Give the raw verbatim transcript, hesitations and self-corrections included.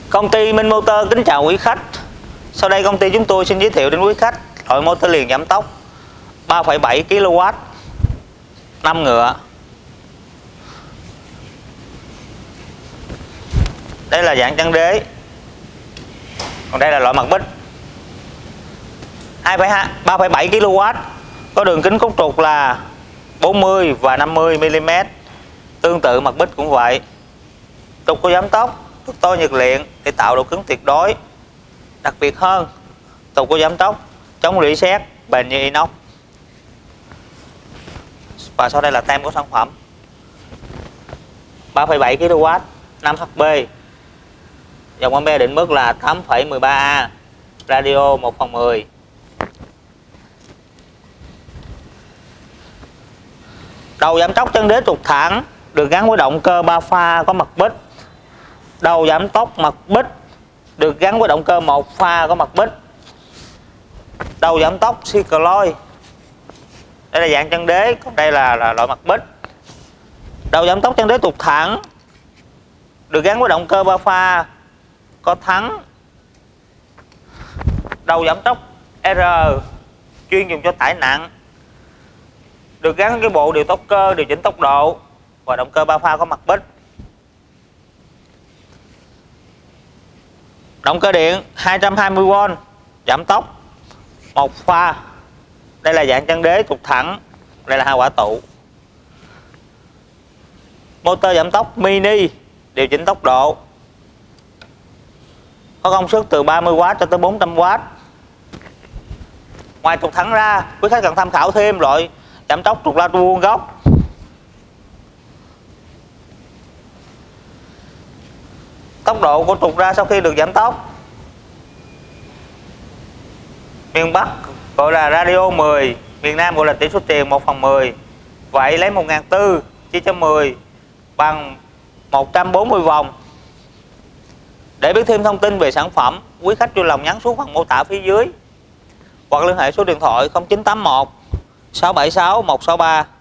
Công ty Minh Motor kính chào quý khách. Sau đây công ty chúng tôi xin giới thiệu đến quý khách loại motor liền giảm tốc ba phẩy bảy ki lô oát, năm ngựa. Đây là dạng chân đế. Còn đây là loại mặt bích. ba phẩy bảy ki lô oát, có đường kính cốt trục là bốn mươi và năm mươi mi li mét. Tương tự mặt bích cũng vậy. Trục có giảm tốc, trục to nhiệt luyện để tạo độ cứng tuyệt đối. Đặc biệt hơn, trục có giảm tốc, chống rỉ sét, bền như inox. Và sau đây là tem của sản phẩm. ba phẩy bảy ki lô oát, năm H P. Dòng ampe định mức là tám phẩy mười ba A. Radio một phần mười. Đầu giảm tốc chân đế trục thẳng được gắn với động cơ ba pha có mặt bích. Đầu giảm tốc mặt bích được gắn với động cơ một pha có mặt bích. Đầu giảm tốc cycloid. Đây là dạng chân đế, còn đây là, là loại mặt bích. Đầu giảm tốc chân đế trục thẳng được gắn với động cơ ba pha có thắng. Đầu giảm tốc R chuyên dùng cho tải nặng, được gắn cái bộ điều tốc cơ, điều chỉnh tốc độ và động cơ ba pha có mặt bích. Động cơ điện hai trăm hai mươi vôn giảm tốc một pha. Đây là dạng chân đế trục thẳng. Đây là hai quả tụ. Motor giảm tốc mini điều chỉnh tốc độ, có công suất từ ba mươi oát cho tới bốn trăm oát. Ngoài trục thẳng ra, quý khách cần tham khảo thêm loại giảm tốc trục la vuông góc. Tốc độ của trục ra sau khi được giảm tốc. Miền Bắc gọi là radio mười, miền Nam gọi là tỷ số tiền một phần mười. Vậy lấy một nghìn bốn trăm chia cho mười bằng một trăm bốn mươi vòng. Để biết thêm thông tin về sản phẩm, quý khách vui lòng nhắn xuống phần mô tả phía dưới hoặc liên hệ số điện thoại không chín tám một sáu bảy sáu một sáu ba.